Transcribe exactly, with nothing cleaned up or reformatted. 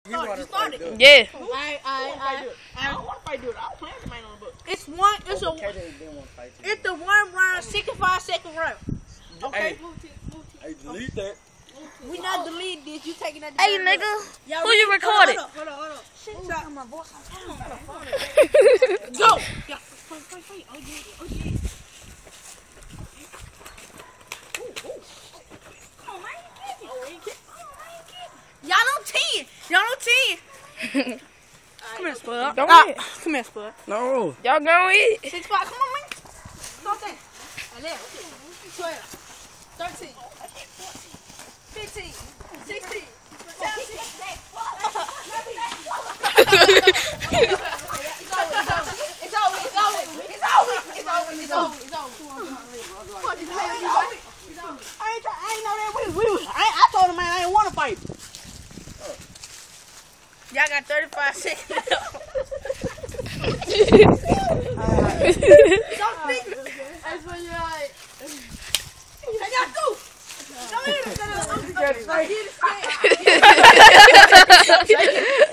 You started. Yeah. I, I, I, I don't want to fight dude. I'm playing the man on the book. it's one. It's a. It's the one round, sixty-five second round. Okay. Hey, delete that. We not delete this. You taking that? Hey, nigga. Who you recorded? Hold on, hold on, hold on. Shit, Hold my voice. go. Yeah. Fight, fight, fight. Oh yeah, oh yeah. Y'all don't ten. Y'all don't ten. Come here, Spud. Don't Ah, eat. come here, Spud. No. Y'all gonna eat? Six five. Come on, man. Stop that. eleven, twelve, thirteen, fifteen, sixteen, seventeen. It's over. It's over. It's over. It's over. It's over. It's over. I ain't, I ain't know that we, we was. I, I told him, man, I didn't want to fight. Y'all got thirty-five seconds left. Don't speak. That's when you're like. Hey, y'all go. Don't hit him. I'm, I'm, I'm, I'm here to stay.